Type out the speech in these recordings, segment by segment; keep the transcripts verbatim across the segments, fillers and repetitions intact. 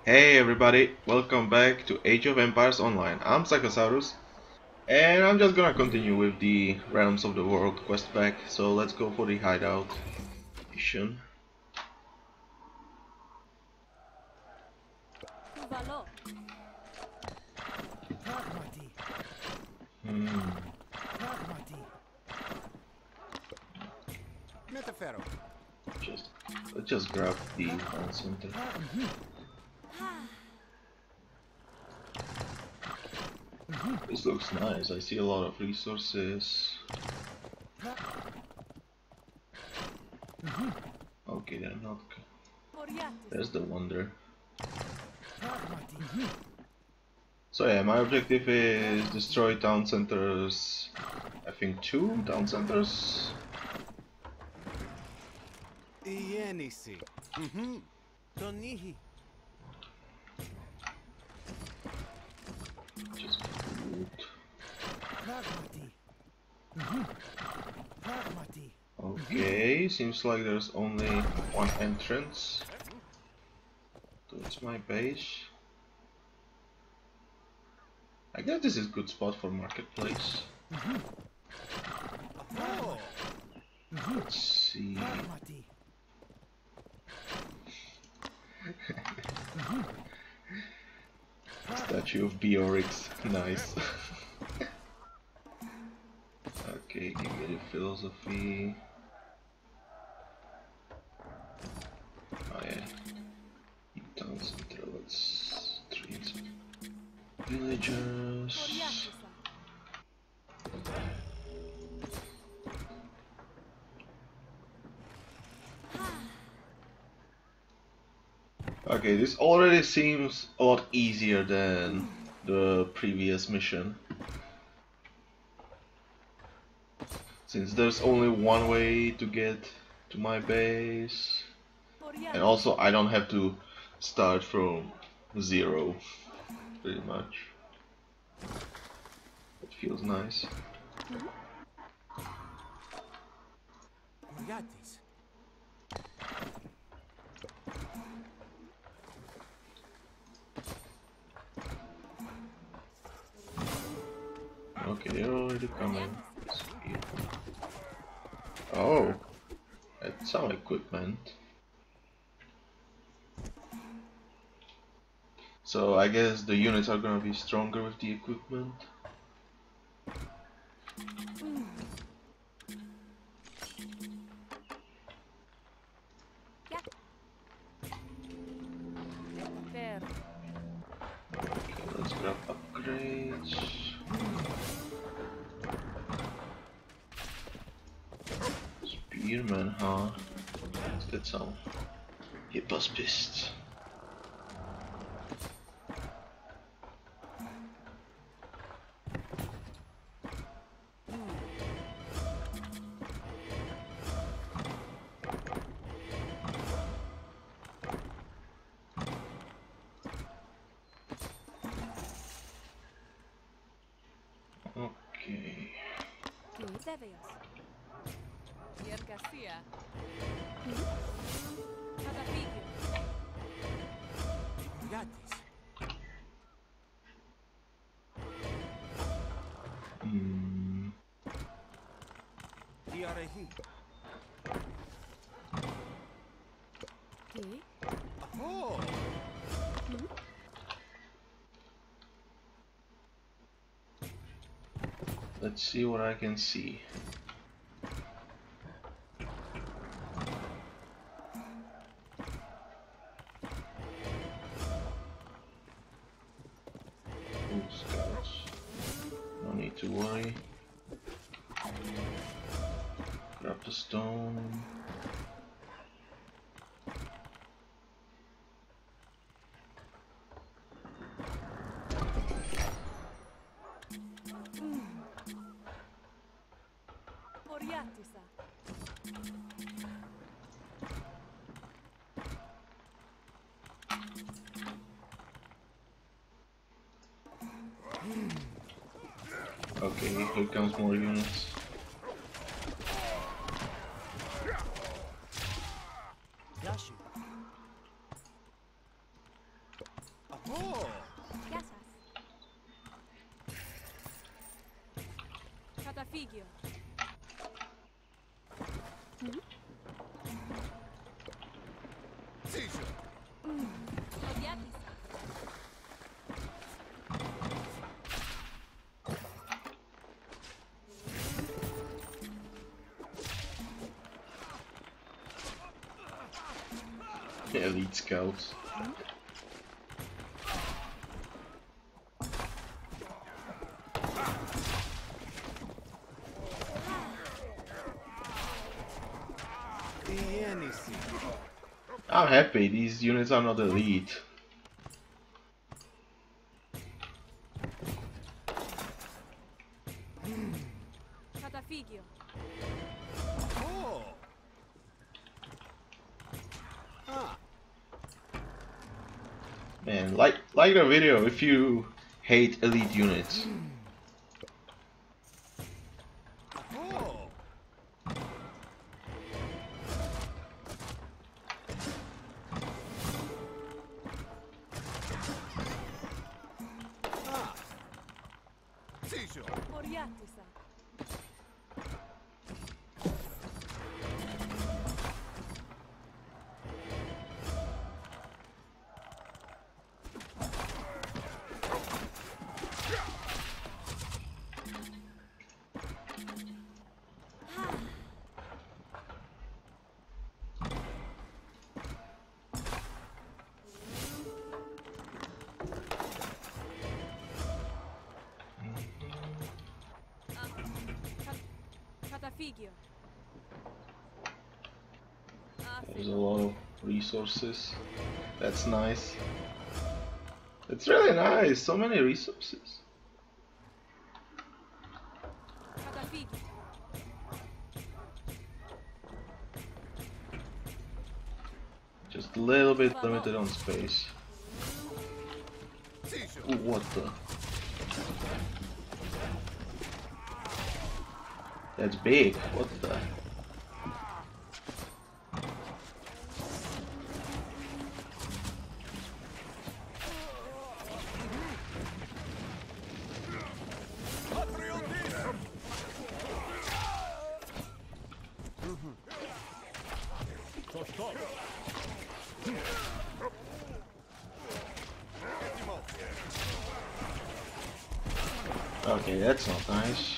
Hey everybody, welcome back to Age of Empires Online. I'm Psychosaurus, and I'm just gonna continue with the Realms of the World quest back, so let's go for the hideout mission. Hmm. Just, let's just grab the town center. This looks nice, I see a lot of resources. Okay, they're not... There's the wonder. So yeah, my objective is destroy town centers. I think two town centers. Mhm. Tonihi. Just loot. Okay, seems like there's only one entrance towards my base. I guess this is a good spot for marketplace. Let's see. Statue of Beorix, nice. Okay, give me the philosophy. Oh yeah. Town center, let's train some villagers. Okay, this already seems a lot easier than the previous mission. Since there's only one way to get to my base. And also I don't have to start from zero, pretty much. It feels nice. Okay, they're already coming. Oh, that's some equipment. So I guess the units are gonna be stronger with the equipment. Okay, let's grab upgrades. Spearman, huh? Let's get some Hippospists. Okay. Hmm. Oh. Let's see what I can see. Ooh, scouts. No need to worry. Grab the stone. Okay, here comes more units. Oh. Yasas. Catafigio. Seizure. Odiatisa. Elite scouts. I'm happy these units are not elite. Catafigio. Oh. Ah. Man, like like the video if you hate elite units. Oh. Ah. Seizure. Oriatisa. Catafigio. There's a lot of resources. That's nice. It's really nice. So many resources. Catafigio. Just a little bit limited on space. Seizure. Ooh, what the? That's big. What the? Okay, that's not nice.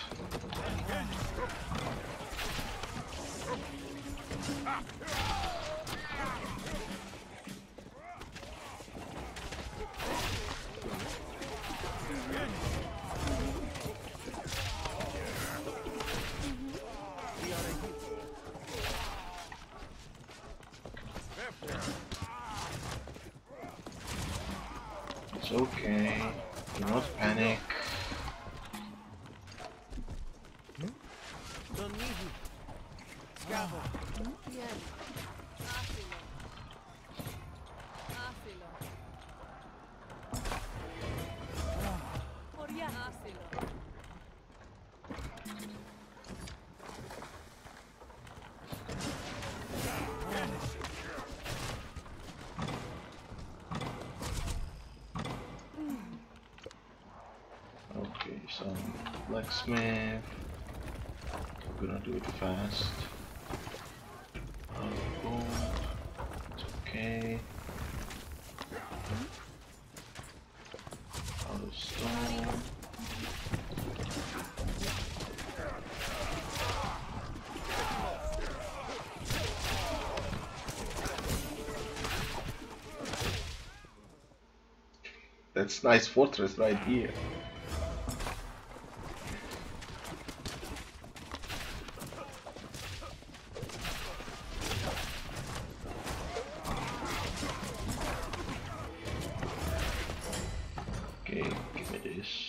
It's okay. Do not panic. Donihi. Scavo. Bien. Áfilo. Áfilo. Oria. Áfilo. Okay, so blacksmith. We're gonna do it fast. Oh, boom. It's okay. Out of stone. That's nice fortress right here. Okay, give me this.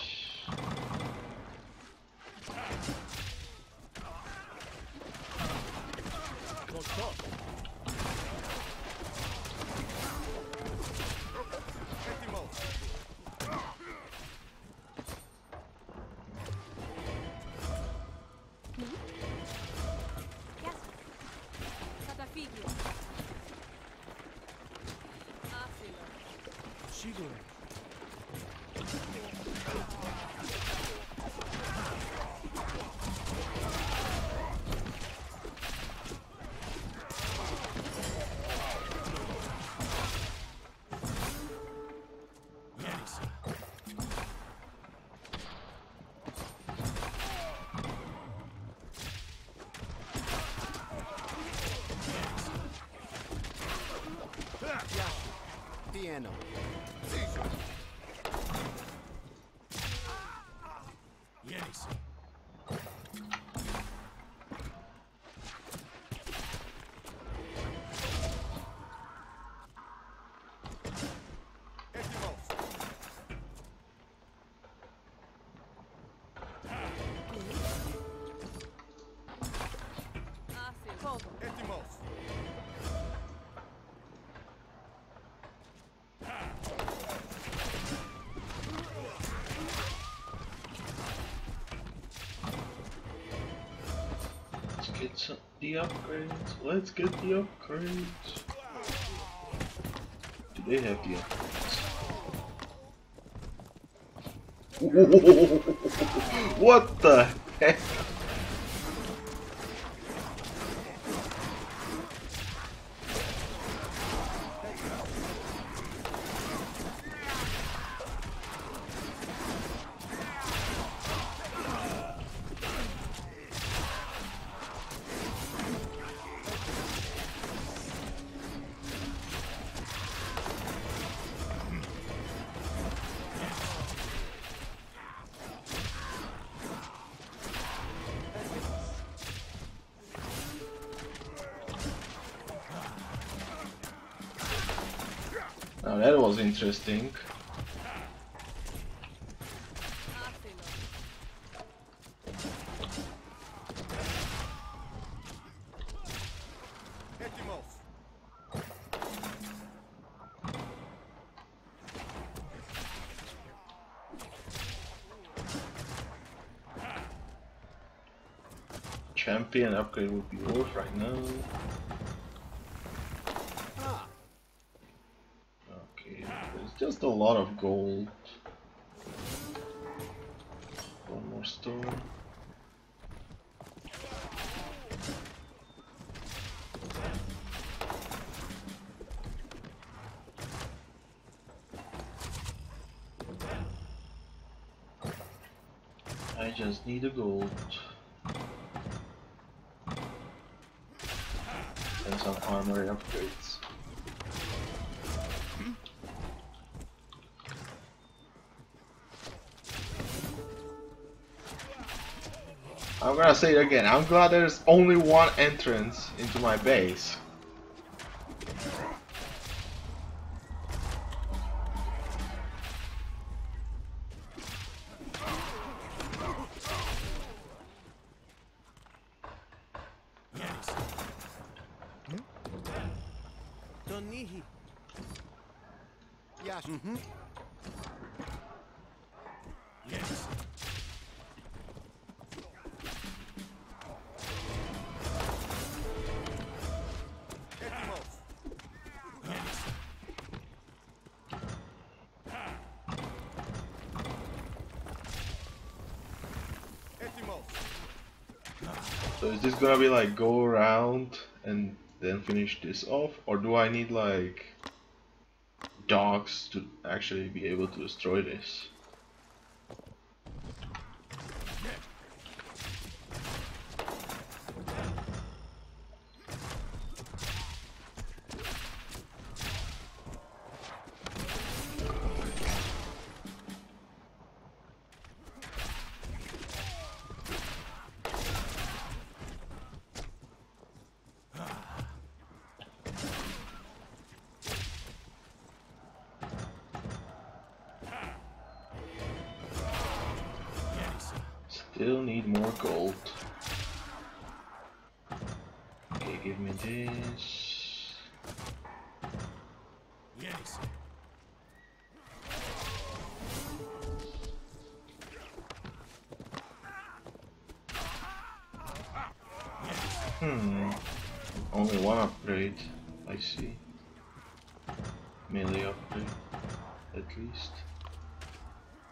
Catafigio. Áfilo. Shigure. Piano. Seizure. Yes. Get some, the upgrades. Let's get the upgrades. Do they have the upgrades? What the heck? Now that was interesting. Champion upgrade would be worth right now. Just a lot of gold. One more stone. I just need a gold. And some armory upgrades. I'm gonna say it again, I'm glad there's only one entrance into my base. Donihi. Yes. Mm-hmm. Yes. So is this gonna be like go around and then finish this off, or do I need like dogs to actually be able to destroy this? Still need more gold. Okay, give me this. Yes. Hmm. Only one upgrade. I see. Melee upgrade, at least.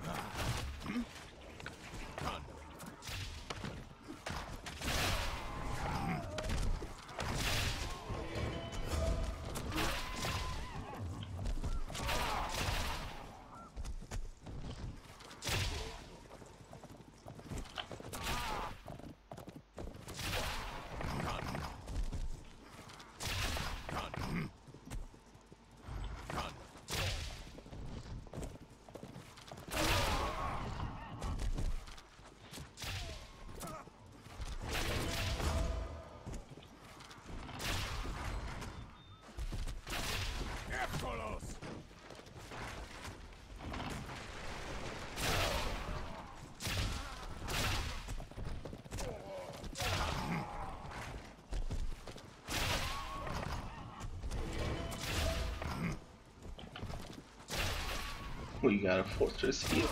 We got a fortress here.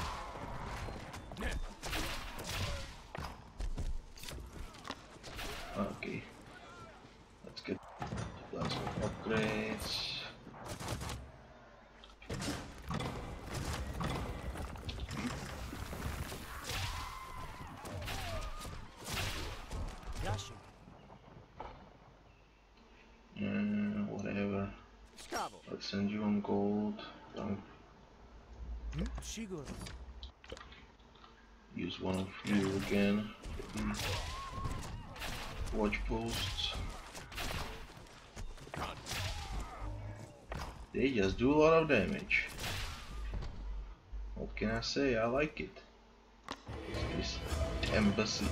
Okay, let's get lots of upgrades. And whatever. Let's send you on gold. Don't use one of you again for the watch posts. They just do a lot of damage. What can I say? I like it. It's this embassy.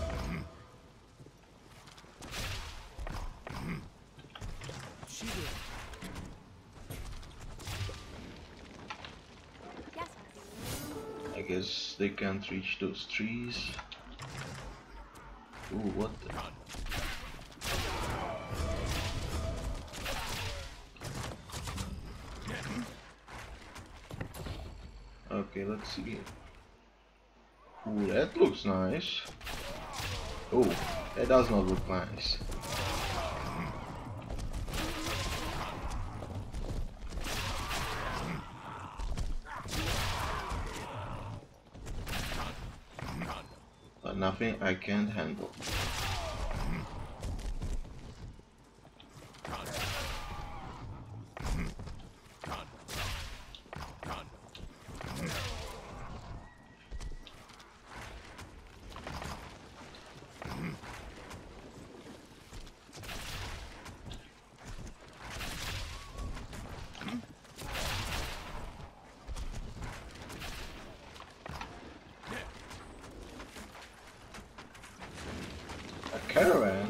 I guess they can't reach those trees. Ooh, what the? Okay, let's see. Ooh, that looks nice. Oh, that does not look nice. But nothing I can't handle. Caravan?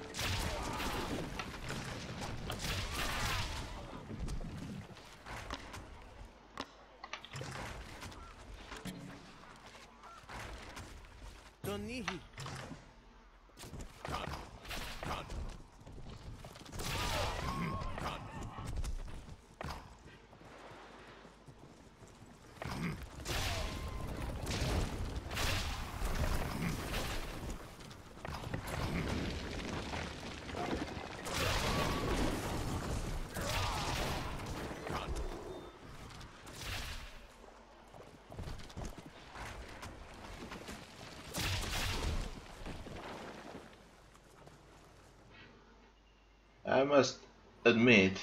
Tonihi. I must admit,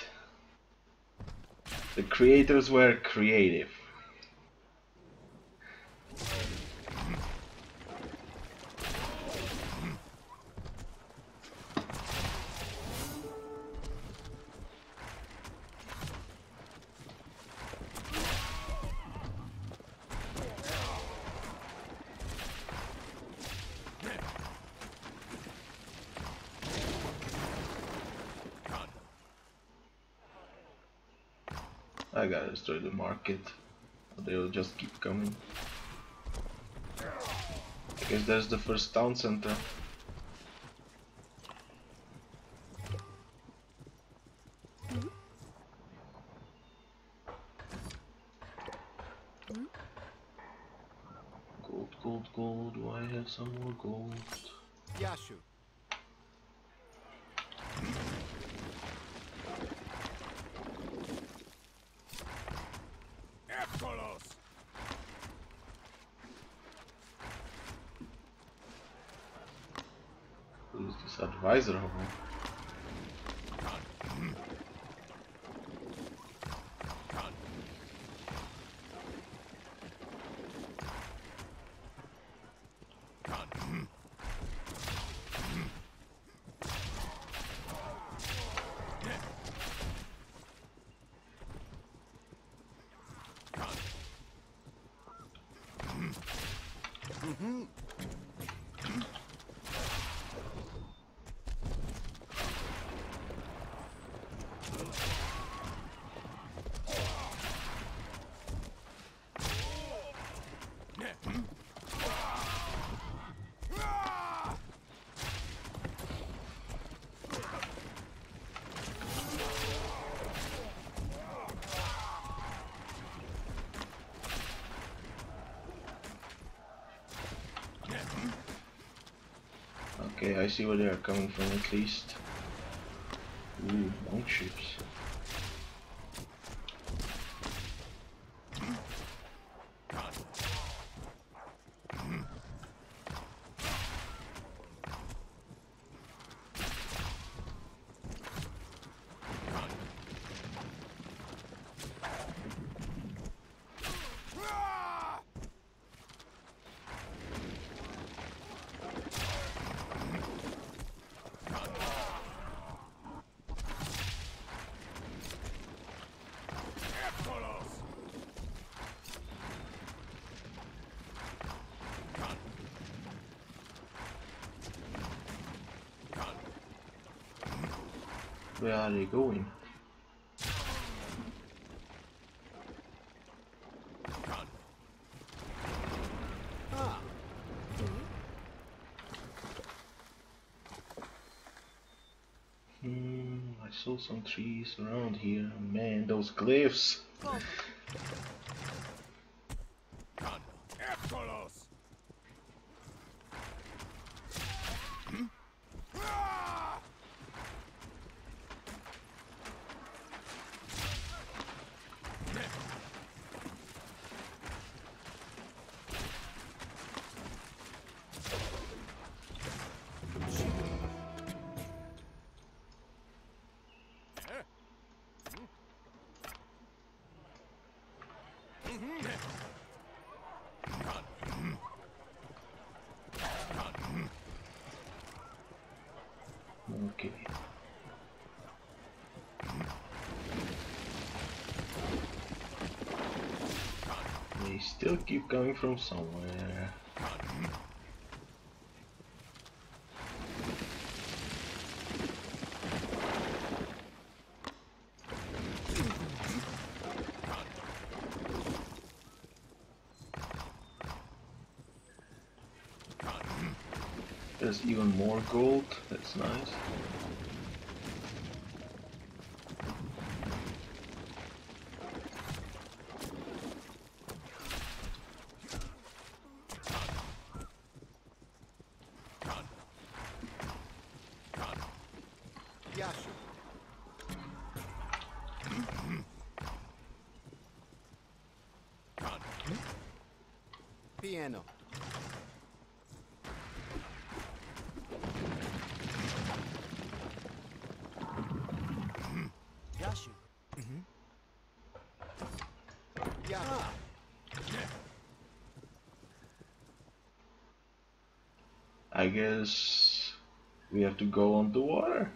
the creators were creative. I gotta destroy the market, or they will just keep coming. I guess there's the first town center. Gold, gold, gold, do I have some more gold? Yashu. advisor hall. Okay, I see where they are coming from at least. Ooh, monk ships. Where are they going? Hmm, I saw some trees around here. Man, those glyphs! Okay. They still keep coming from somewhere. There's even more gold, that's nice. Piano. Yashu. Mm-hmm. Yeah. I guess we have to go on the water.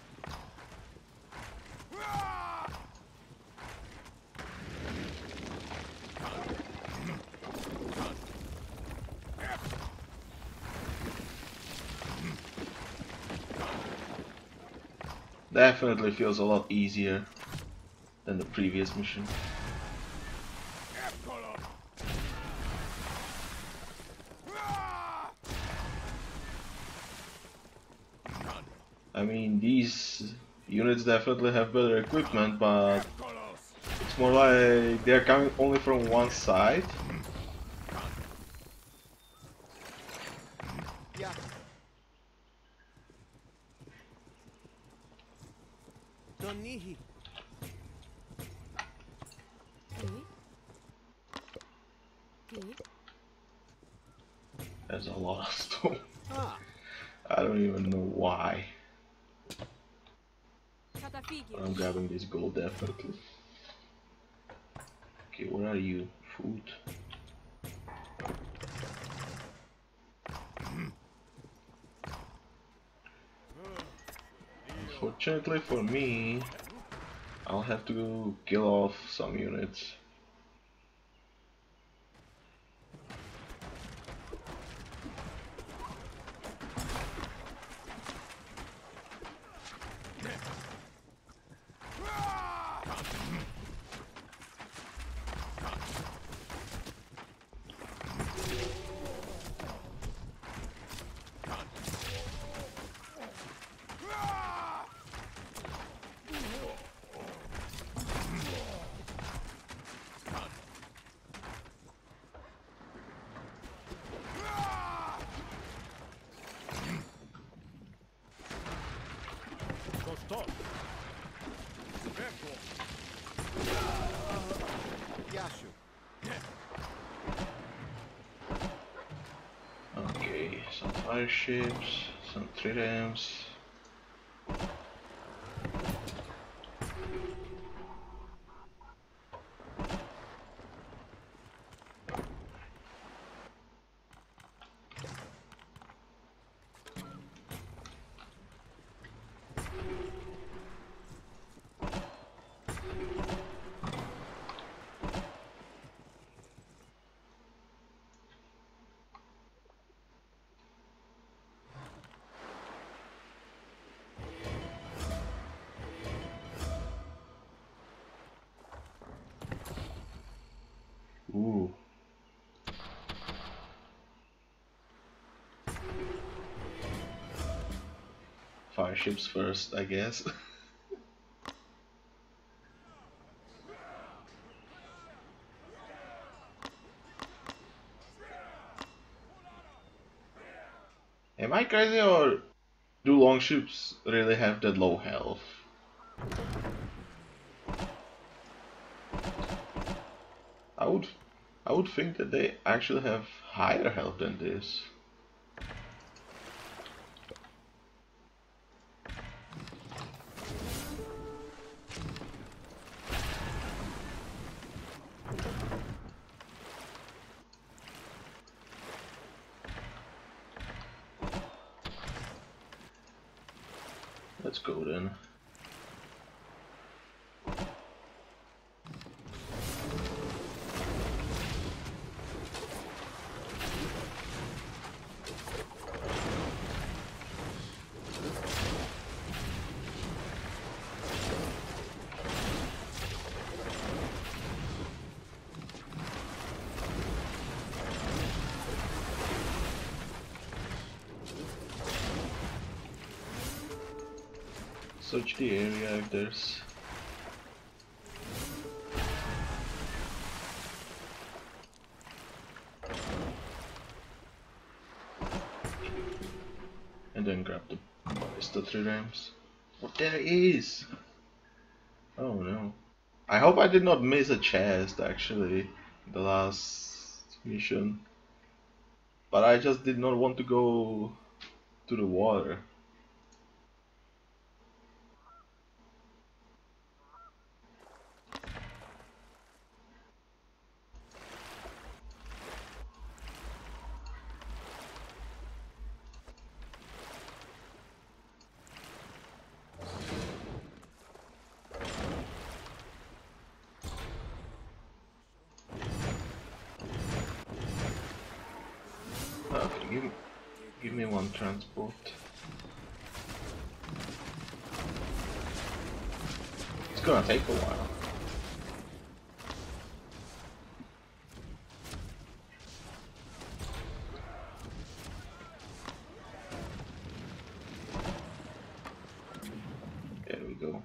Definitely feels a lot easier than the previous mission. I mean, these units definitely have better equipment, but it's more like they're coming only from one side. Donihi. There's a lot of stone. Ah. I don't even know why. Catafigio. But I'm grabbing this gold definitely. Okay, where are you? Food. Fortunately for me, I'll have to kill off some units. Yashu. Okay, some fire ships, some triremes. Ooh. Fire ships first, I guess. Am I crazy or do longships really have that low health? I would I would think that they actually have higher health than this. Let's go then. Search the area if there's... And then grab the ballista triremes. Oh, there it is! Oh no. I hope I did not miss a chest actually, the last mission. But I just did not want to go to the water. Okay, give me, give me one transport. It's gonna take a while. There we go.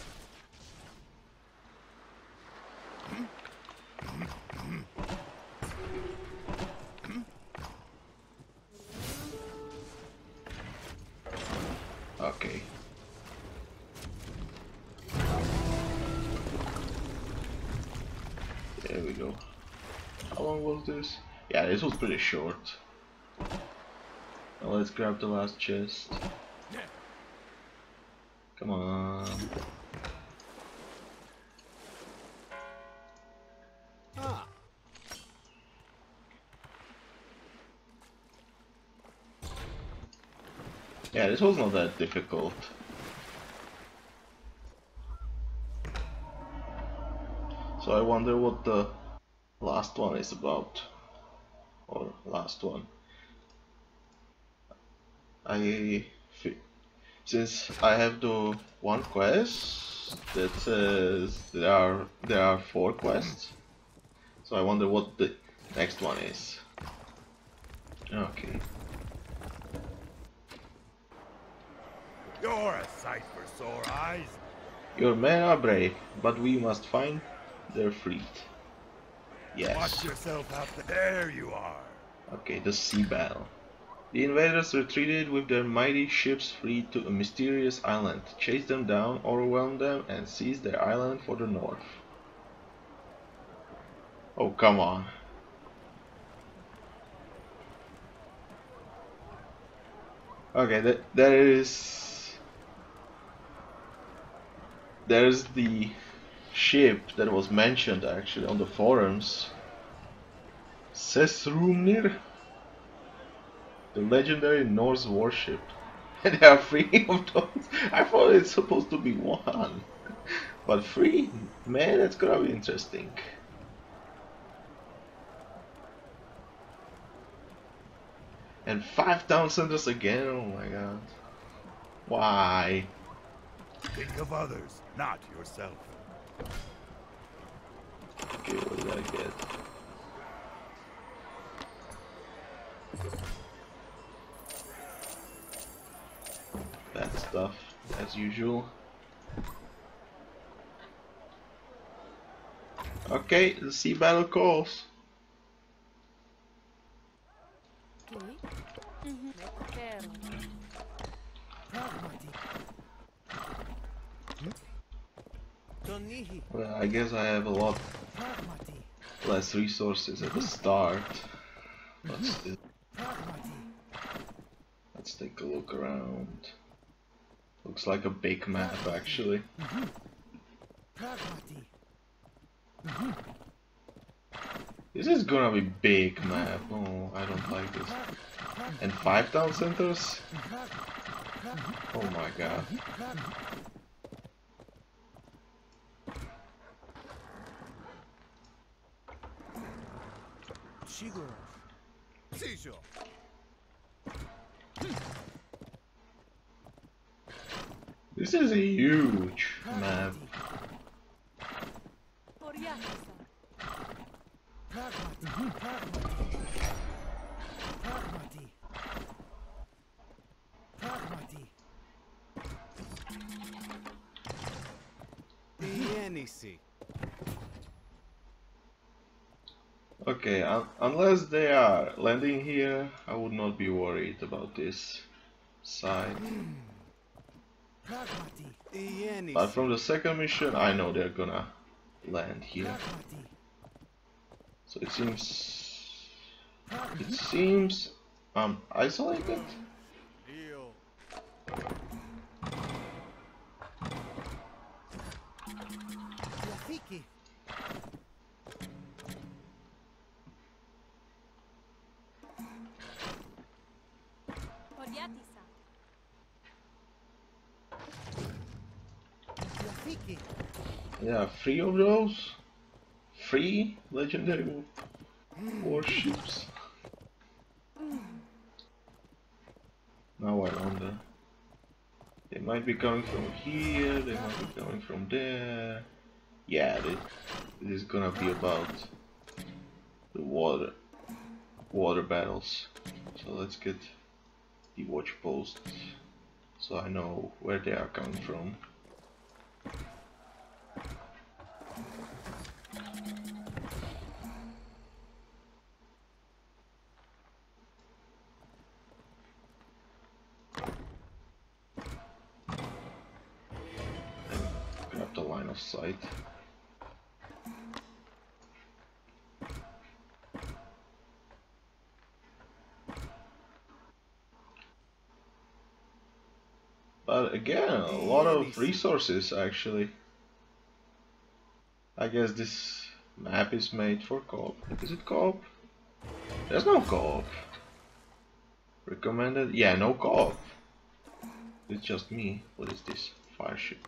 Okay. There we go. How long was this? Yeah, this was pretty short. Now let's grab the last chest. Come on. Ah. Yeah, this was not that difficult. So I wonder what the last one is about. Or last one. I since I have the one quest that says there are there are four quests. So I wonder what the next one is. Okay. You're a sight for sore eyes. Your men are brave, but we must find their fleet. Yes. Watch yourself out there. There you are. Okay, the sea battle. The invaders retreated with their mighty ships fleet to a mysterious island, chased them down, overwhelmed them, and seized their island for the north. Oh, come on. Okay, th there is... There's the ship that was mentioned actually on the forums. Sesrumnir? The legendary Norse warship. And there are three of those. I thought it's supposed to be one. But three? Man, that's gonna be interesting. And five town centers again? Oh my god. Why? Think of others, not yourself. Okay, what did I get? That stuff, as usual. Okay, the sea battle calls. Well, I guess I have a lot less resources at the start, but still. Let's take a look around. Looks like a big map actually. This is gonna be big map. Oh, I don't like this. And five town centers? Oh my god. This is a huge map. Okay, un unless they are landing here, I would not be worried about this side. But from the second mission, I know they're gonna land here. So it seems... It seems I'm isolated? Yeah, three of those? Three legendary warships? Now I wonder. They might be coming from here, they might be coming from there. Yeah, this, this is gonna be about the water water battles. So let's get the watch post so I know where they are coming from. Grab the line of sight. But again, a lot of resources actually. I guess this map is made for co-op. Is it co-op? There's no co-op. Recommended? Yeah, no co-op. It's just me. What is this? Fire ship.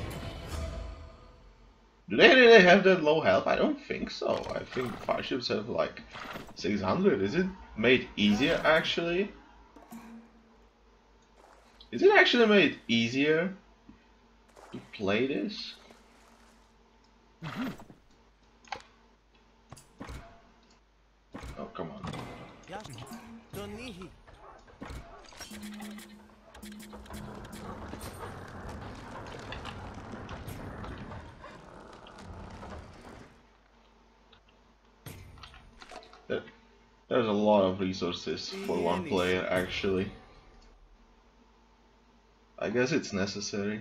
Do they really have that low health? I don't think so. I think fire ships have like six hundred. Is it made easier actually? Is it actually made easier to play this? Oh, come on. There, there's a lot of resources for one player actually. I guess it's necessary.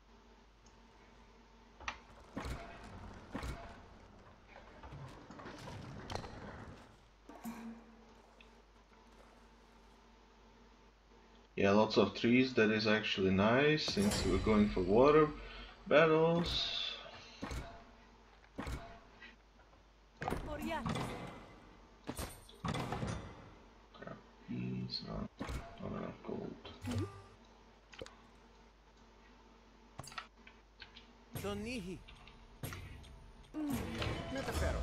Yeah, lots of trees, that is actually nice since we're going for water battles. Crap, he's not, not enough gold. Donihi. Metafero.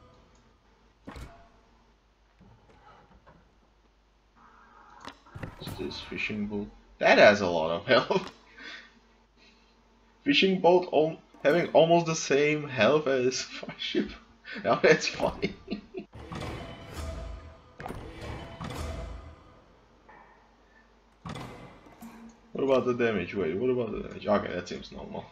What's this fishing boat? That has a lot of health. Fishing boat al having almost the same health as fire ship. Now that's funny. What about the damage? Wait, what about the damage? Okay, that seems normal.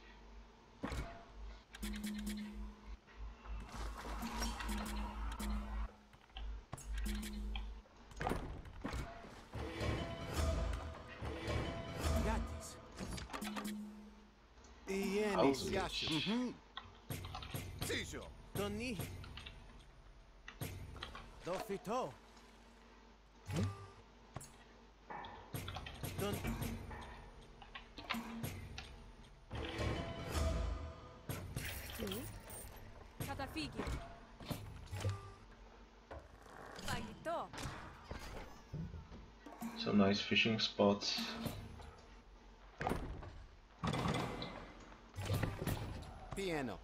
Donihi. Dofito. Don. Catafigio. Paito. Some nice fishing spots. Piano.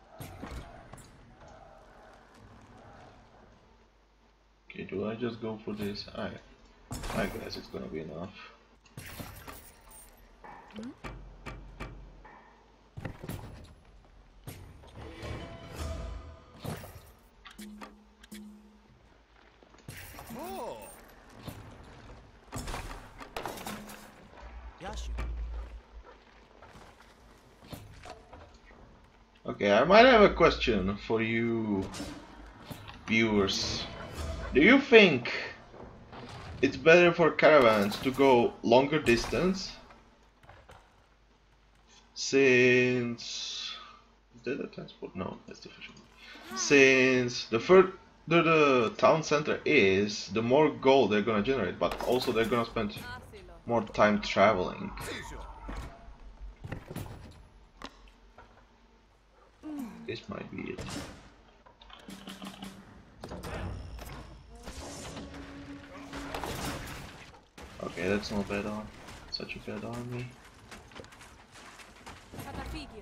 Okay, do I just go for this? I, I guess it's gonna be enough. Hmm? Oh. Yashu. Okay, I might have a question for you viewers. Do you think it's better for caravans to go longer distance? Since... Is that a transport? No, that's the fishing. Since the further the town center is, the more gold they're gonna generate, but also they're gonna spend more time traveling. This might be it. Okay, that's not bad on. Such a bad army. Catafigio.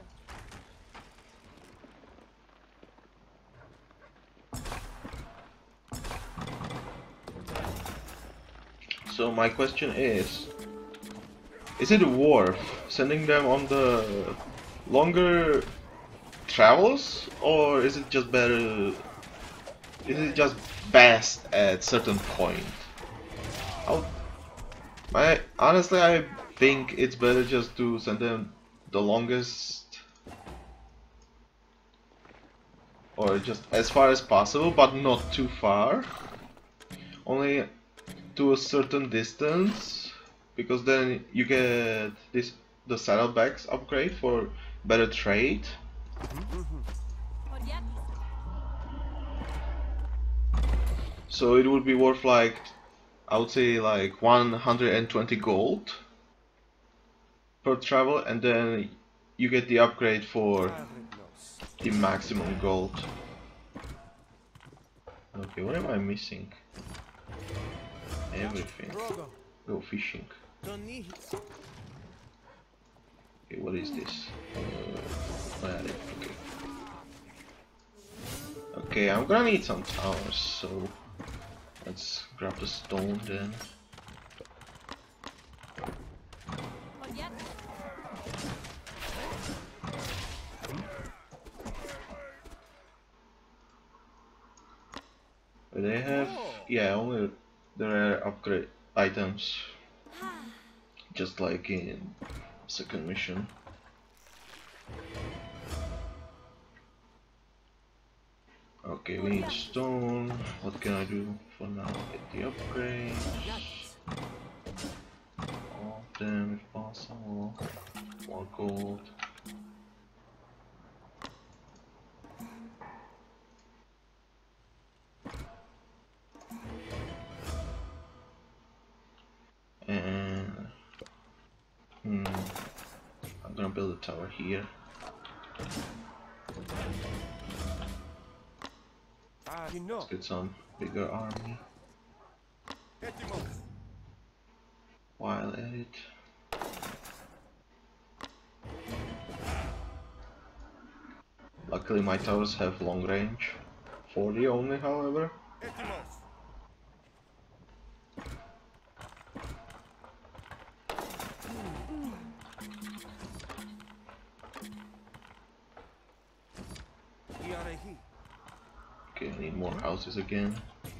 So my question is, is it worth sending them on the longer travels, or is it just better, is it just best at certain point? I'll, my, honestly, I think it's better just to send them the longest, or just as far as possible, but not too far. Only to a certain distance, because then you get this the saddlebags upgrade for better trade. So it would be worth like, I would say like one hundred twenty gold per travel, and then you get the upgrade for Arreglos. the maximum gold. Okay, what am I missing? Everything. Rogo. Go fishing. Donihi. Okay, what is this? Uh, ah, okay. Okay, I'm gonna need some towers, so let's grab the stone then. They have, yeah, only the rare upgrade items, just like in second mission. Okay, we need stone. What can I do for now? Get the upgrades. All of them if possible. More gold. And hmm, I'm gonna build a tower here. Ah, you know. Let's get some bigger army. While at it. Luckily my towers have long range. forty only, however. Okay, I need more houses again.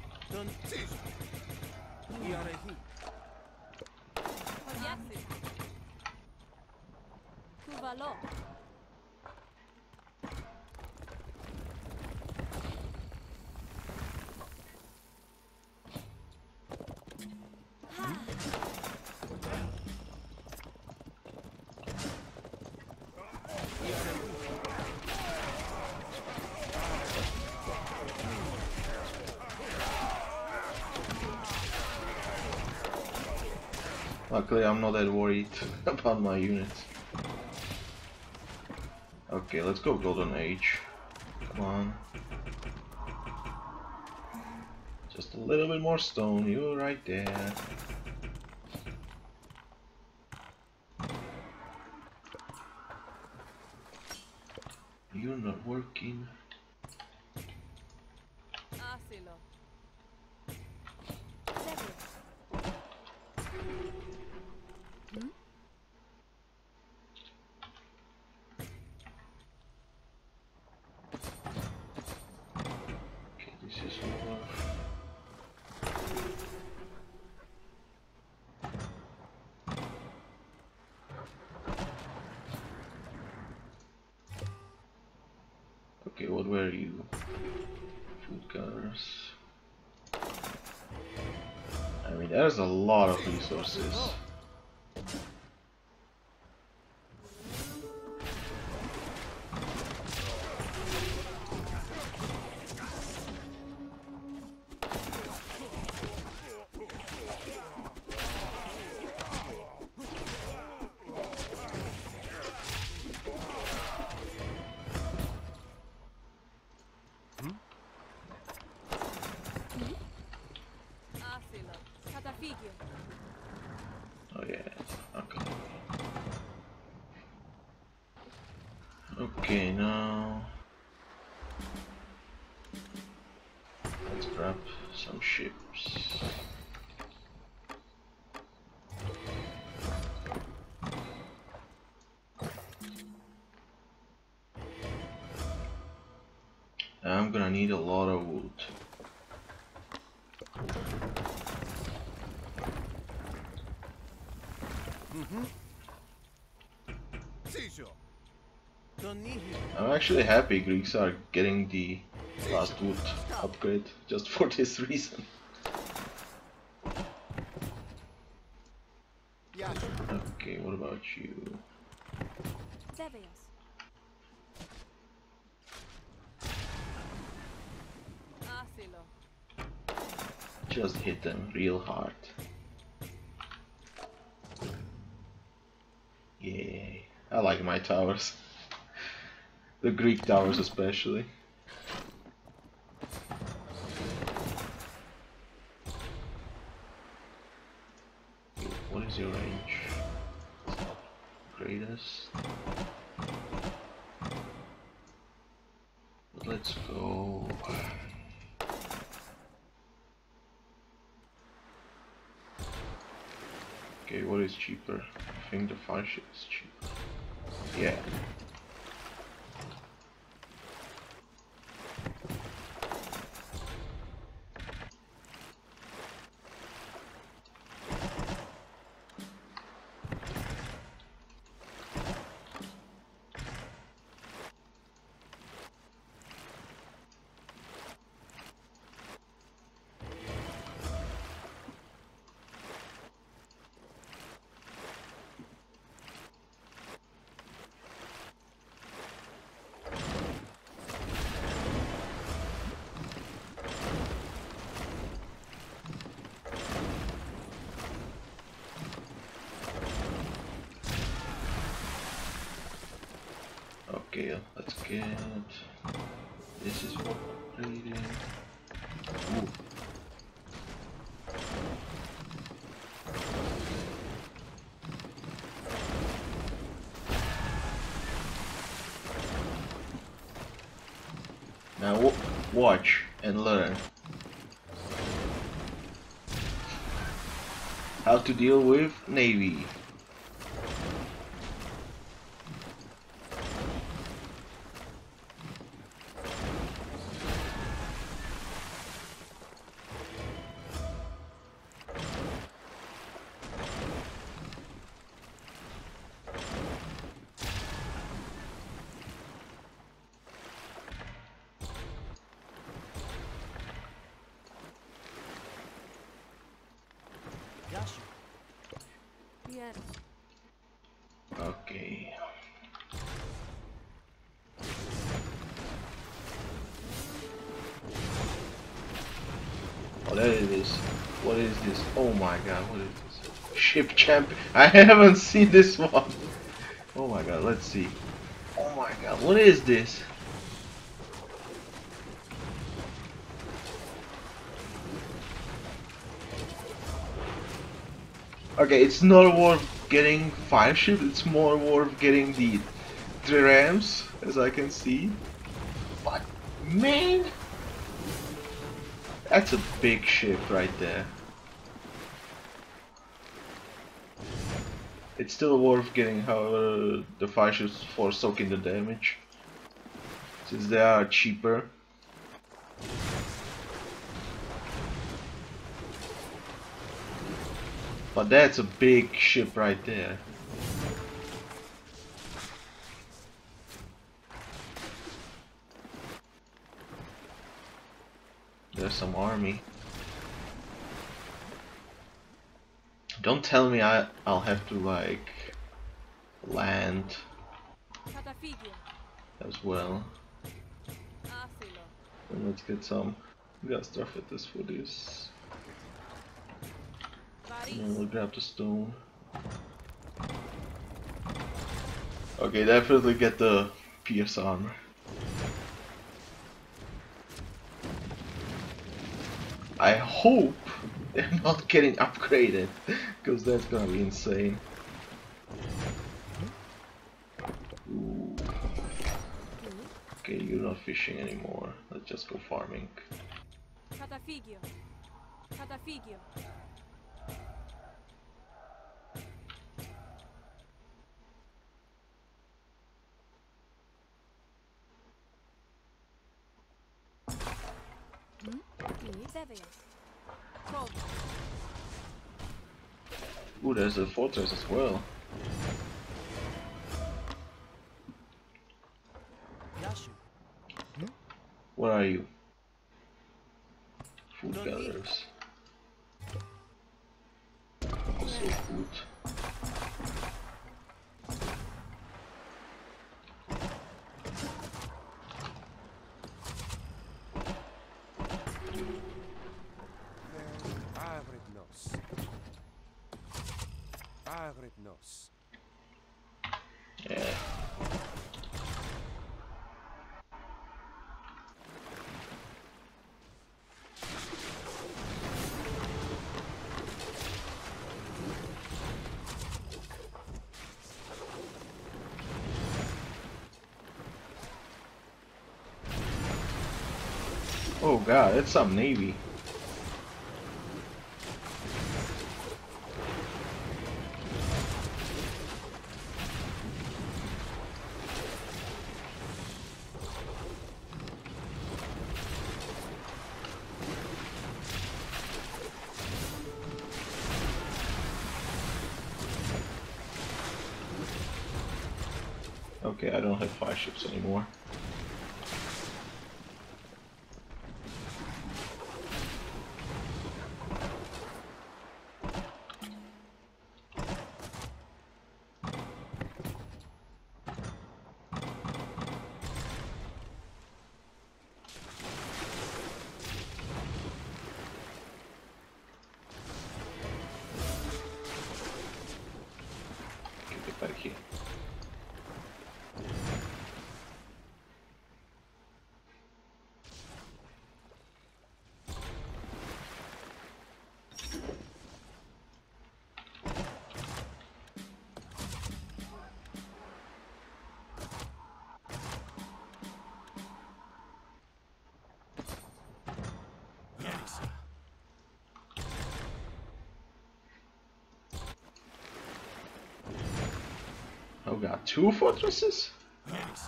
Luckily I'm not that worried about my units. Okay, let's go Golden Age. Come on. Just a little bit more stone, you're right there. You're not working. Okay, what were you? Food cars. I mean, there's a lot of resources. Oh yeah, okay. Okay, now let's grab some ships. I'm gonna need a lot of wood. I'm actually happy Greeks are getting the last wood upgrade just for this reason. Okay, what about you? Just hit them real hard. Yeah, I like my towers. The Greek towers especially. Okay, what is your range? Greatest. But let's go. Okay, what is cheaper? I think the fire ship is cheaper. Yeah. Okay, let's get. This is what upgrading. Ooh. Now w watch and learn how to deal with Navy. Bien. Okay. Oh, that is this. What is this? Oh my god, what is this? Ship champion. I haven't seen this one. Oh my god, let's see. Oh my god, what is this? Okay, it's not worth getting five ships, it's more worth getting the three rams, as I can see. But man, that's a big ship right there. It's still worth getting, however, the five ships for soaking the damage, since they are cheaper. But that's a big ship right there. There's some army. Don't tell me I I'll have to like land as well. And let's get some gas stuff for this. And then we'll grab the stone. Okay, definitely get the Pierce armor. I hope they're not getting upgraded, because that's gonna be insane. Ooh. Okay, you're not fishing anymore. Let's just go farming. Catafigio. Catafigio. Ooh, there's a fortress as well. Where are you? Food gatherers. Also food. Oh god, it's some navy. Okay, I don't have five ships anymore. Get back here. Oh god, two fortresses? Yes.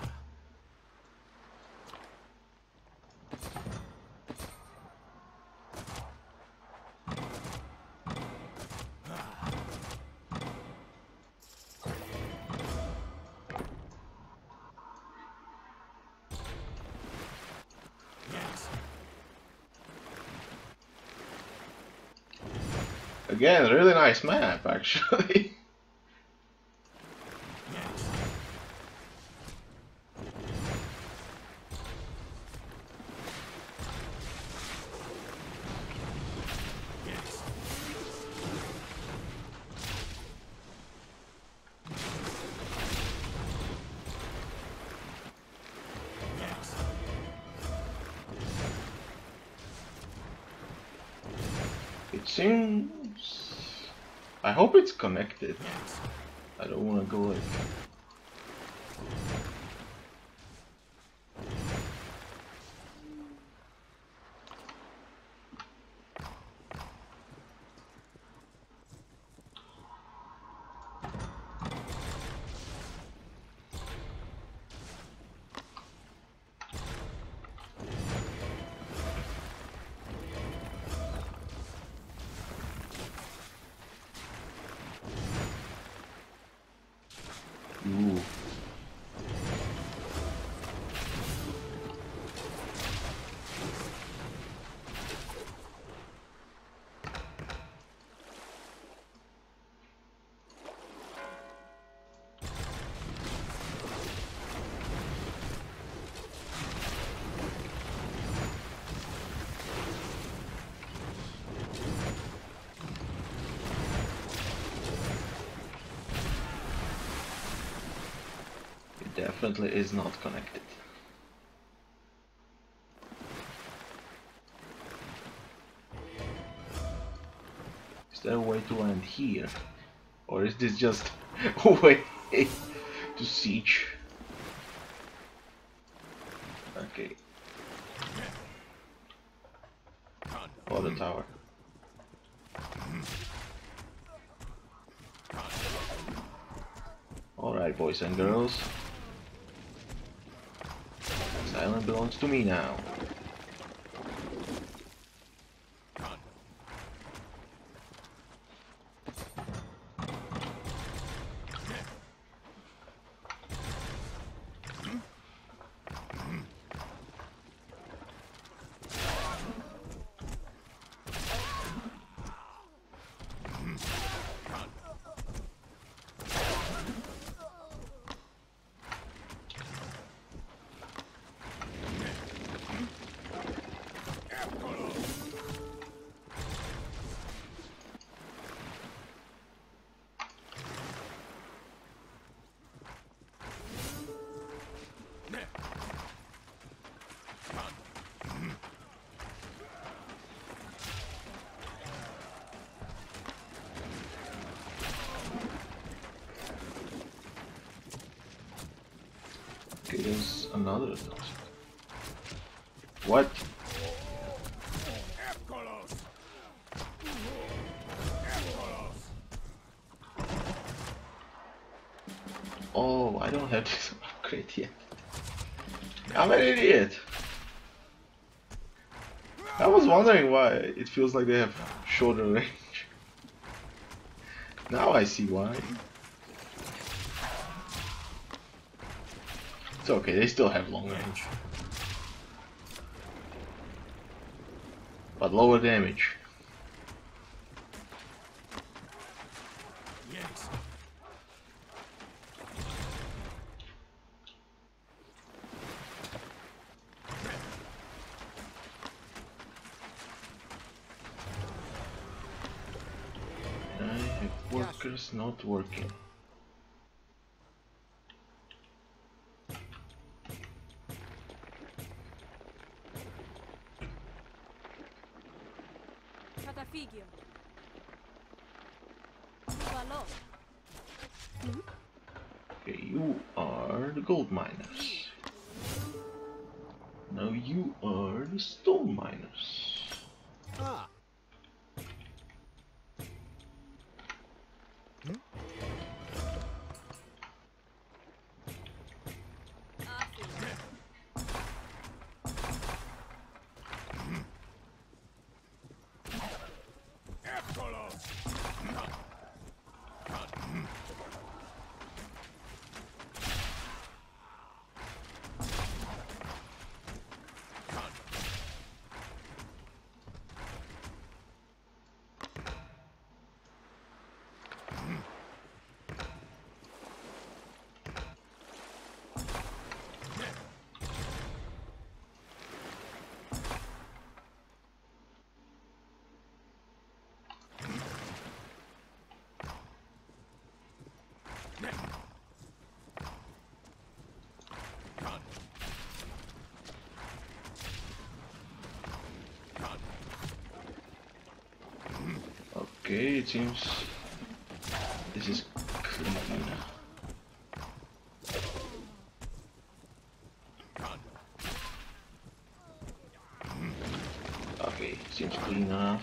Again, really nice map actually. It seems... I hope it's connected. I don't want to go like... Ooh. Definitely is not connected. Is there a way to land here? Or is this just a way to siege? Okay. Water tower. Alright, boys and girls. This island belongs to me now. Okay, there's another thousand. What? No, I don't have this upgrade yet. I'm an idiot. I was wondering why it feels like they have shorter range. Now I see why. It's okay, they still have long range. But lower damage. Yes. I have workers not working. Καταφύγιο. Κουβαλό. Okay, you are the gold miners. Now you are the stone miners. Ah. Okay, it seems this is clean. Okay, seems clean enough.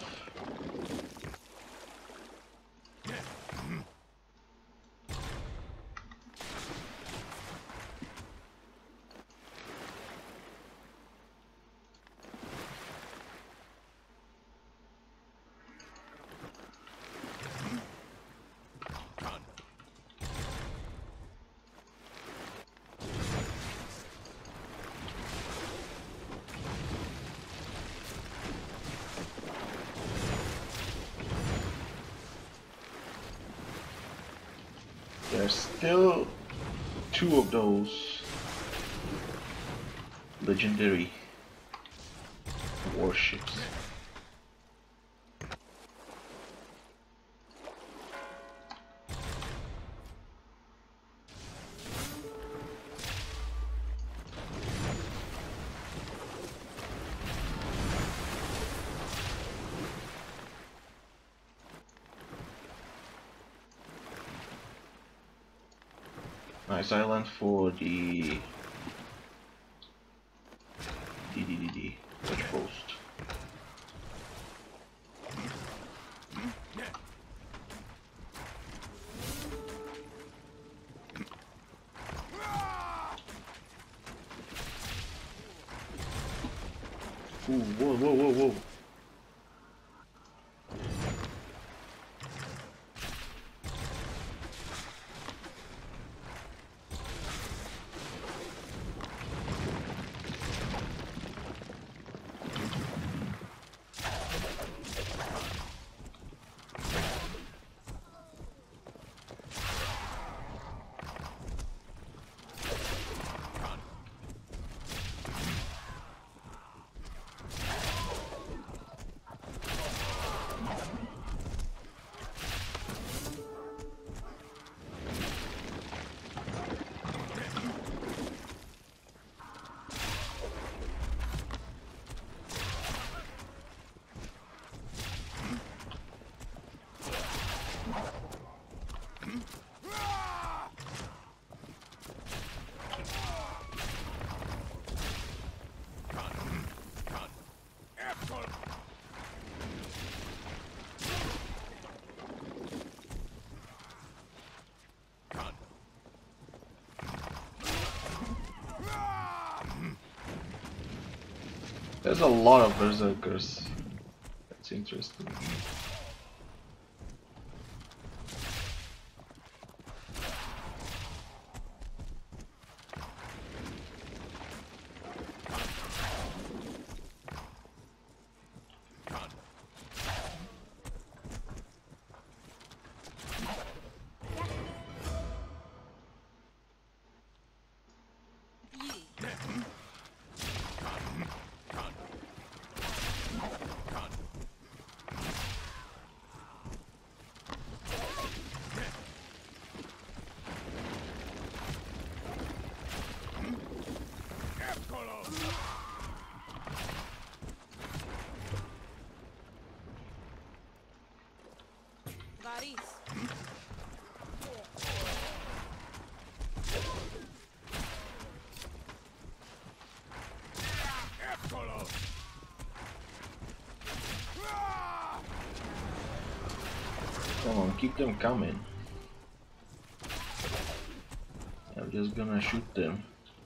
There's still two of those legendary warships. Nice island for the D D D D touch post. Ooh, whoa, whoa, whoa, whoa. There's a lot of berserkers. That's interesting. Varis. Come on, keep them coming. I'm just gonna shoot them.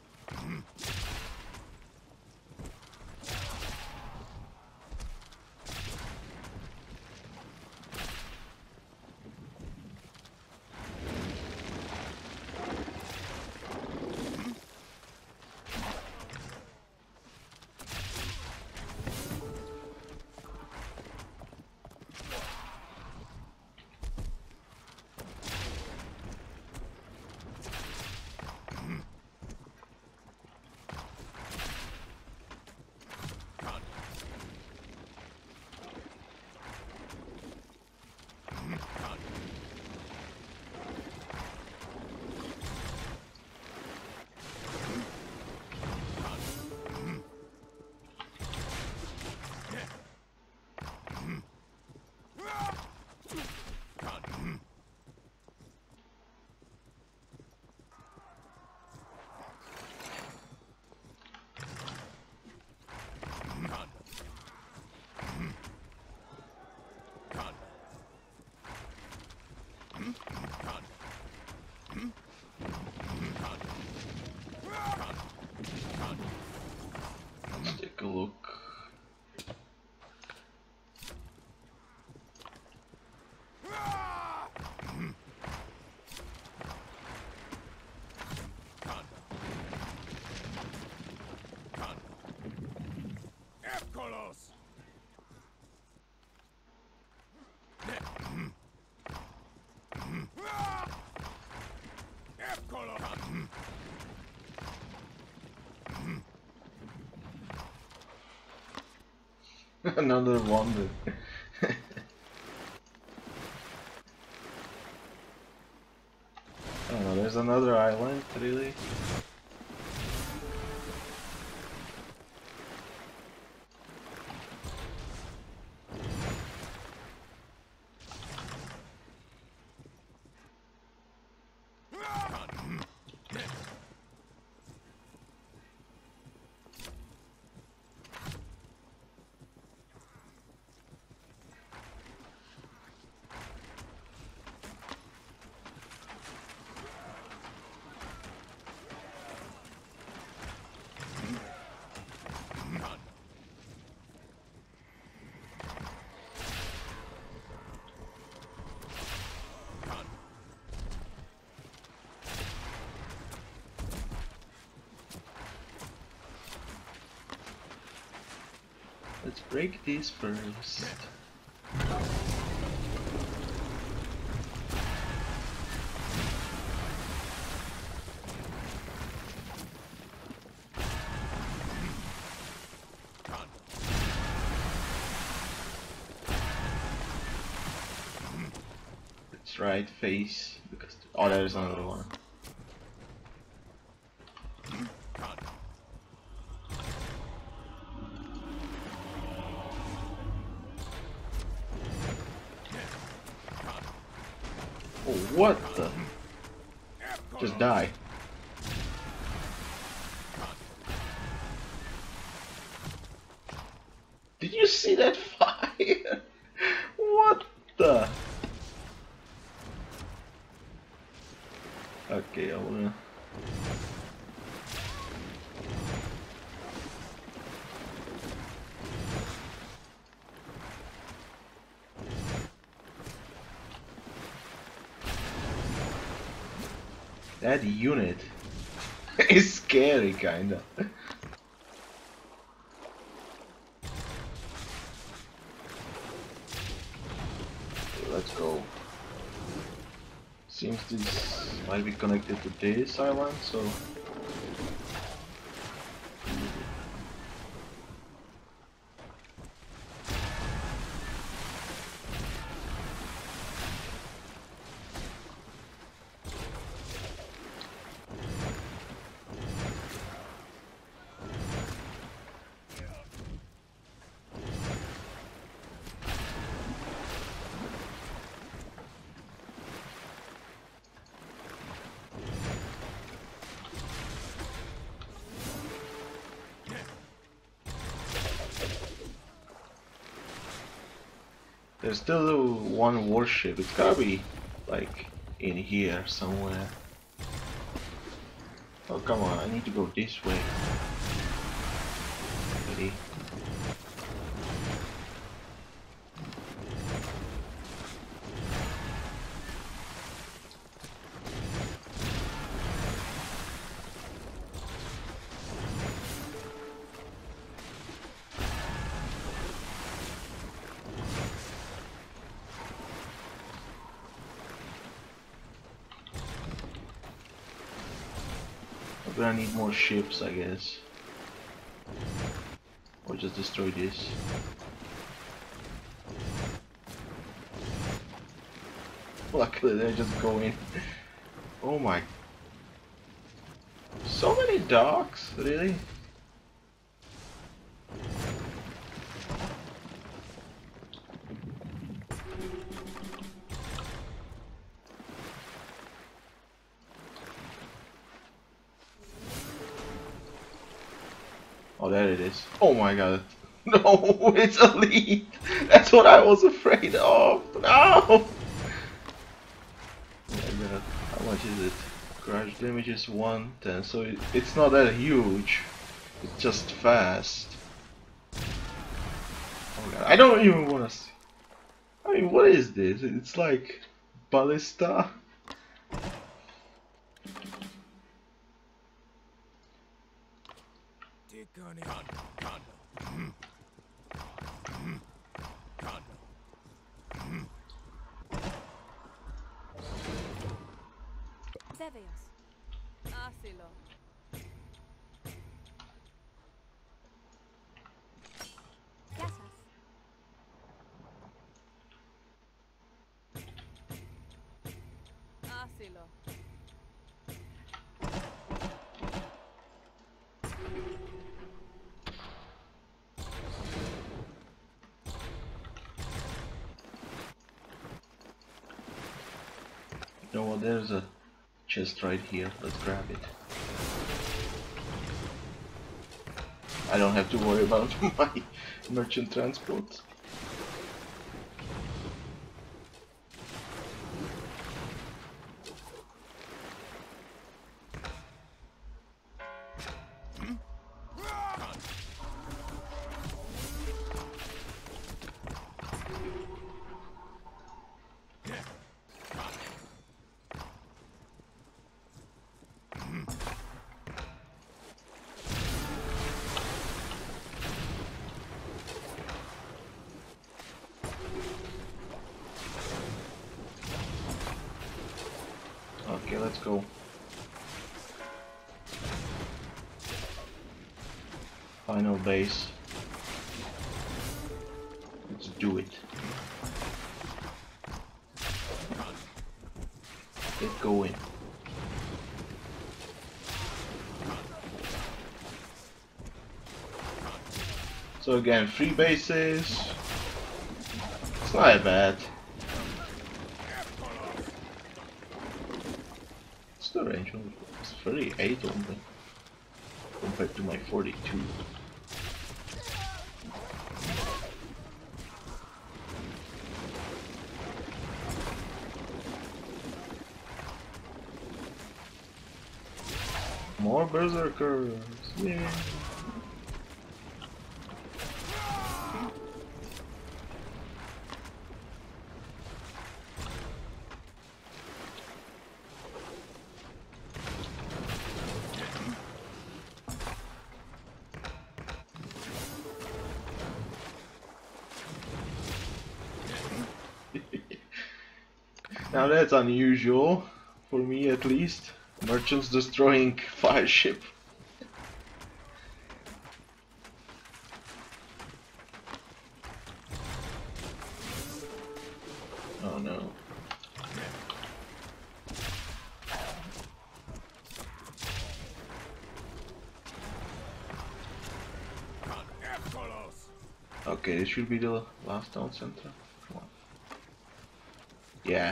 Let's take a look. Another wonder. Oh, there's another island, really? Let's break these first. Let's right face because oh, there's another one. Oh, what the? Just die. Did you see that fire? What the? Okay, I wanna. That unit is scary, kinda. Okay, let's go. Seems this might be connected to this island, so. There's still one warship. It's gotta be like in here somewhere. Oh come on, I need to go this way. Ready? I'm gonna need more ships, I guess. Or just destroy this. Luckily they just go in. Oh my. So many docks, really? Oh, there it is. Oh my god. No, it's elite. That's what I was afraid of. No. Oh my god. How much is it? Crash damage is one ten, so it, it's not that huge. It's just fast. Oh god. I don't even want to see. I mean, what is this? It's like ballista. Zevios. Asilo. Casas. Asilo. You know what? There's a chest right here. Let's grab it. I don't have to worry about my merchant transport. Okay, let's go. Final base. Let's do it. Get going. So again, free bases. It's not that bad. What's the range on it? It's thirty-eight only compared to my forty-two. More berserkers! Yay! Now that's unusual, for me at least. Merchants destroying fire ship. Oh no. Okay, this should be the last town center. Come on. Yeah.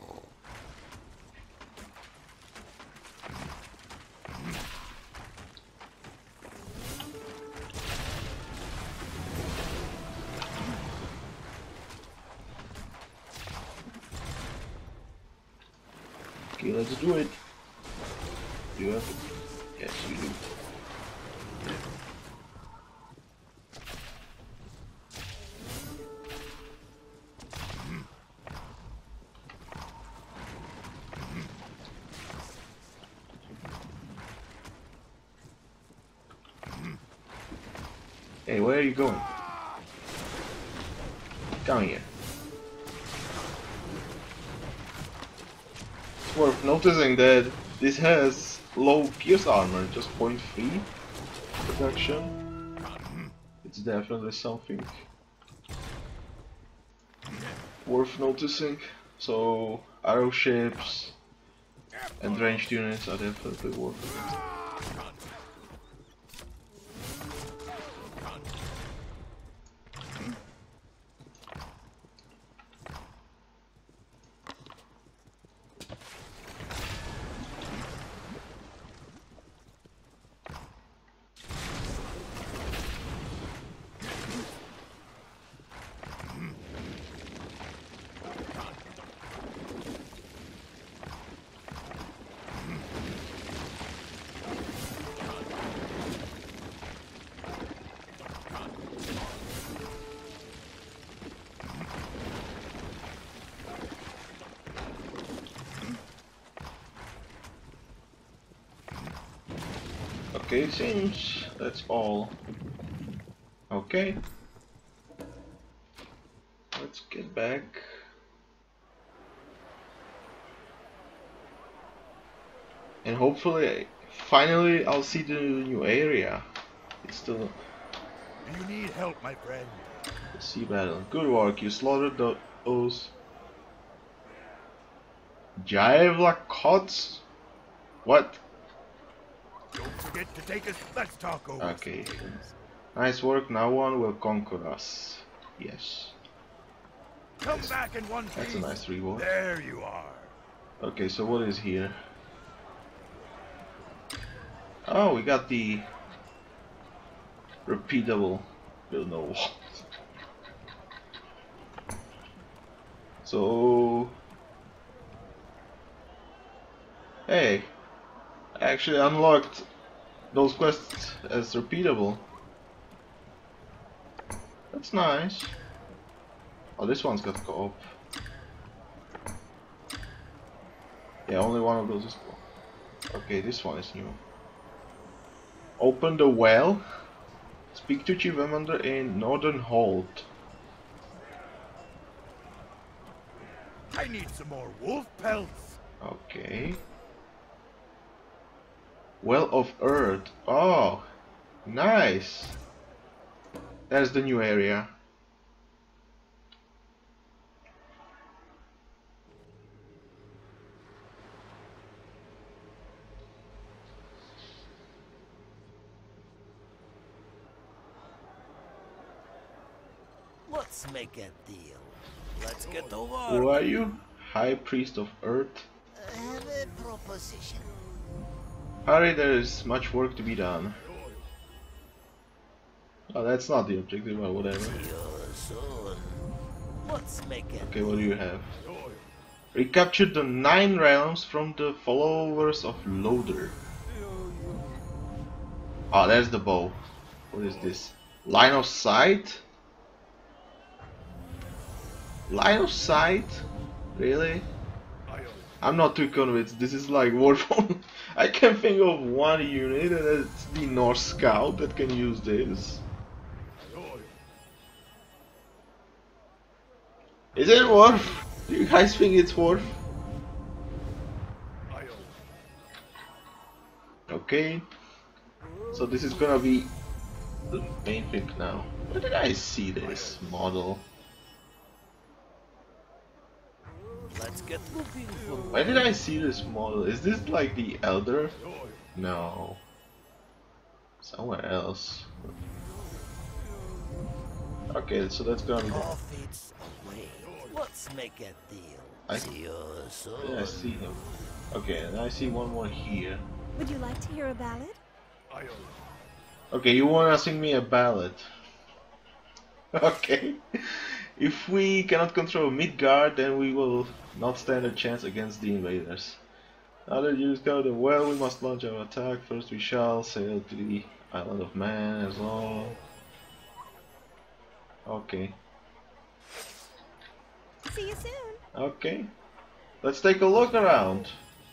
Okay, let's do it. Do you have it? Yes, you do. Hey, where are you going? Come here. It's worth noticing that this has low pierce armor, just zero point three protection. It's definitely something worth noticing. So arrow ships and ranged units are definitely worth it. Okay, it seems that's all. Okay. Let's get back. And hopefully, finally, I'll see the new area. It's still... Do you need help, my friend? The sea battle. Good work, you slaughtered the, those... Jaevlakots? What? Don't forget to take us. Let's talk over. Okay. Nice work, now one will conquer us. Yes. Come back in one piece. That's a nice reward. There you are. Okay, so what is here? Oh, we got the repeatable build no walls. So hey, I actually unlocked those quests as repeatable. That's nice. Oh, this one's got co-op. Yeah, only one of those is co-op. Okay, this one is new. Open the well. Speak to Chief Commander in Northern Hold. I need some more wolf pelts. Okay. Well of Earth. Oh, nice. That's the new area. Let's make a deal. Let's get to work. Who are you? High Priest of Earth. I have a proposition. Hurry, there is much work to be done. Oh, that's not the objective, but whatever. See you soon. Let's make a Okay, what do you have? Recaptured the nine realms from the followers of Loader. Ah, there's the bow. What is this? Line of sight? Line of sight? Really? I'm not too convinced. This is like Warphone. I can think of one unit, and it's the North Scout that can use this. Is it worth? Do you guys think it's worth? Okay. So this is gonna be the main thing now. Where did I see this model? Let's get moving. Where did I see this model? Is this like the Elder? No. Somewhere else. Okay, so that's gonna be the... Profits away. Let's make a deal. I- Psychosaurus. Yeah, I see him. Okay, and I see one more here. Would you like to hear a ballad? Okay, you wanna sing me a ballad? Okay. If we cannot control Midgard, then we will not stand a chance against the invaders. Now that you discover them well, we must launch our attack. First we shall sail to the island of Man as long. Okay. See you soon. Okay. Let's take a look around.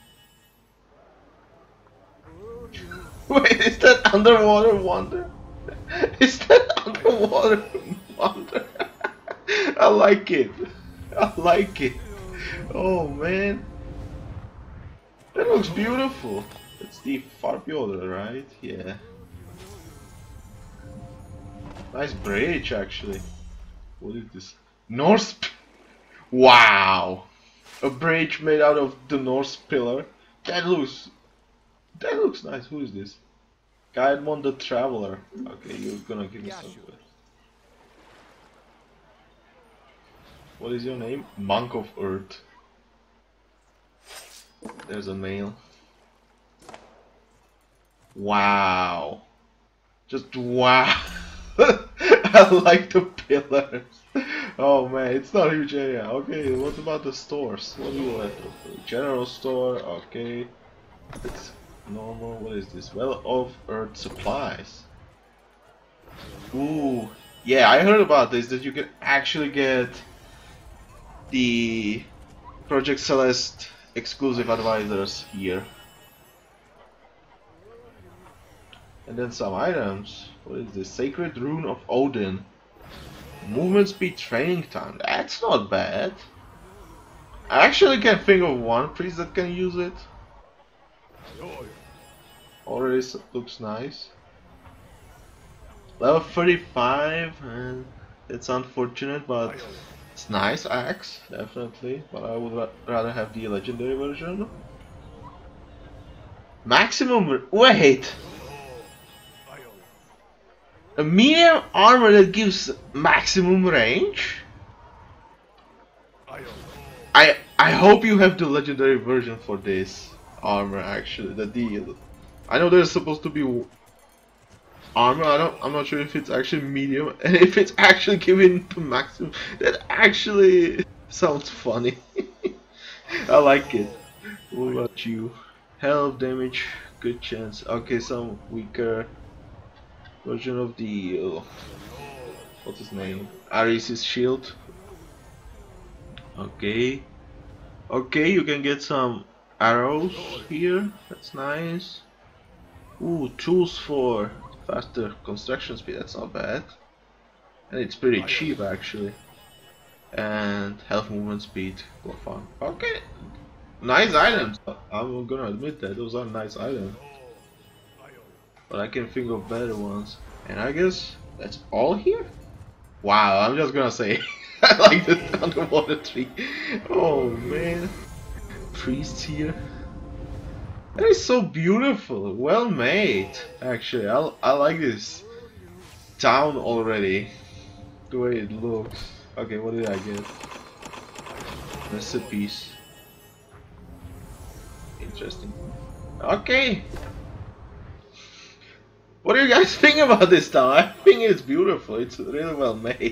Wait, is that underwater wonder? Is that underwater wonder? I like it. I like it. Oh man. That looks beautiful. It's the Farbjorder, right? Yeah. Nice bridge actually. What is this? Norse. Wow. A bridge made out of the Norse pillar. That looks That looks nice. Who is this? Guidemon the Traveler. Okay, you're gonna give me some good. What is your name? Monk of Earth. There's a male. Wow. Just wow. I like the pillars. Oh man, it's not a huge area. Okay, what about the stores? What do you have? General store, okay. It's normal. What is this? Well of Earth supplies. Ooh. Yeah, I heard about this, that you can actually get the Project Celeste exclusive advisors here. And then some items. What is this? Sacred Rune of Odin. Movement speed training time. That's not bad. I actually can think of one priest that can use it. Already looks nice. Level thirty-five, and it's unfortunate, but it's nice axe, definitely. But I would ra rather have the legendary version. Maximum. Wait! A medium armor that gives maximum range? I I hope you have the legendary version for this armor actually, the deal. I know there's supposed to be armor, I don't I'm not sure if it's actually medium and if it's actually given the maximum. That actually sounds funny. I like it. What about you? Health, damage, good chance. Okay, some weaker version of the uh, what's his name? Ares' shield. Okay. Okay, you can get some arrows here. That's nice. Ooh, tools for faster construction speed. That's not bad. And it's pretty cheap actually. And health movement speed for fun. Okay. Nice items. I'm gonna admit that those are nice items. But I can think of better ones. And I guess that's all here? Wow, I'm just gonna say I like the underwater tree. Oh man. Priests here. That is so beautiful. Well made. Actually, I, I like this town already. The way it looks. Okay, what did I get? Recipes. Interesting. Okay. What do you guys think about this town? I think it's beautiful. It's really well made.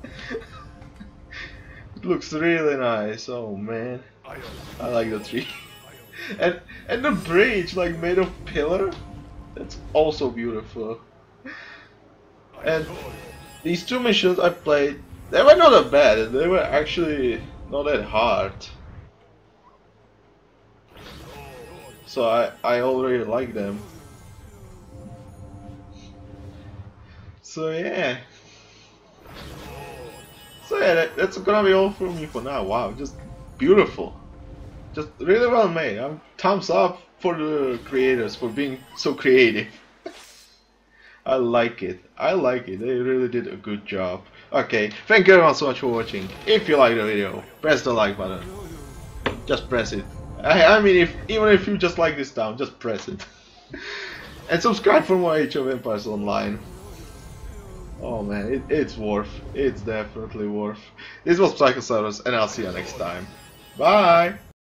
It looks really nice. Oh man, I like the tree. and and the bridge, like made of pillar. That's also beautiful. And these two missions I played, they were not that bad. They were actually not that hard. So I I already like them. So yeah. So yeah, that, that's gonna be all from me for now. Wow, just beautiful. Just really well made. I'm thumbs up for the creators for being so creative. I like it. I like it. They really did a good job. Okay, thank you everyone so much for watching. If you like the video, press the like button. Just press it. I, I mean, if even if you just like this town, just press it. And subscribe for more Age of Empires Online. Oh man, it, it's worth. It's definitely worth. This was Psychosaurus, and I'll see you next time. Bye!